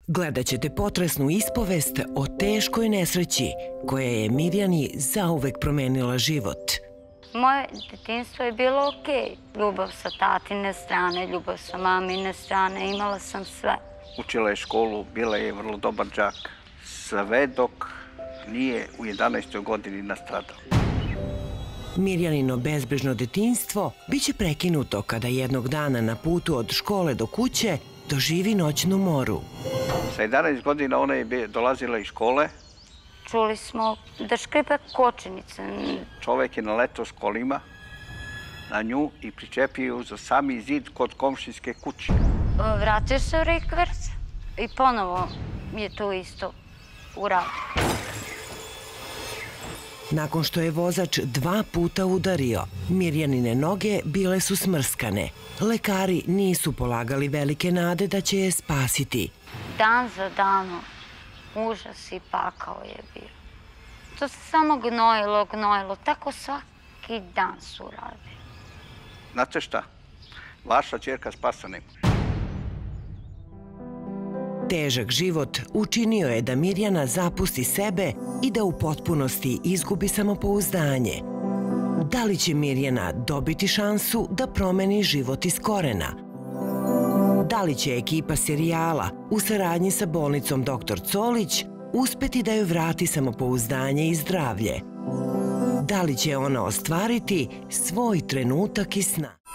Gledat ćete potresnu ispovest o teškoj nesreći koja je Mirjani zauvek promenila život. Moje detinjstvo je bilo okej. Ljubav sa tatine strane, ljubav sa mamine strane, imala sam sve. Učila je školu, bila je vrlo dobar đak, sve dok nije u 11. godini nastradao. Mirjanino bezbrižno detinjstvo biće prekinuto kada jednog dana na putu od škole do kuće doživi noćnu moru. Sa 11 godina ona je dolazila iz škole. Čuli smo da škripe kočenice. Čovek je naletao s kolima na nju i pričepio ju za sami zid kod komšijske kuće. Vratio se u rikverc i ponovo je to isto uradio. Nakon što je vozač 2 puta udario, Mirjanine noge bile su smrskane. Lekari nisu polagali velike nade da će je spasiti. Dan za danom, užas i pakao je bio. To se samo gnojilo, tako svaki dan su radili. Znate šta? Vaša ćerka spasa nema. Težak život učinio je da Mirjana zapusti sebe i da u potpunosti izgubi samopouzdanje. Da li će Mirjana dobiti šansu da promeni život iz korena? Da li će ekipa serijala u saradnji sa bolnicom Dr. Colić uspeti da joj vrati samopouzdanje i zdravlje? Da li će ona ostvariti svoj trenutak iz sna?